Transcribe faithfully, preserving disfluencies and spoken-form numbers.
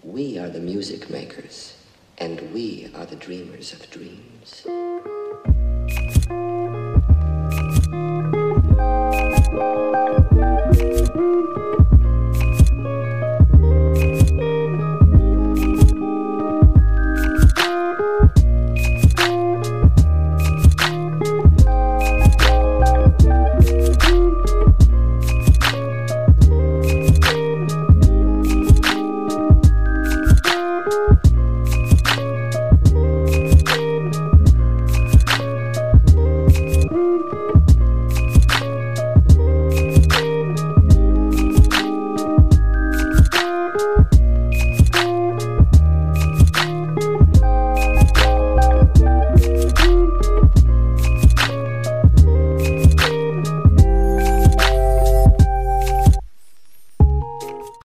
We are the music makers, and we are the dreamers of dreams.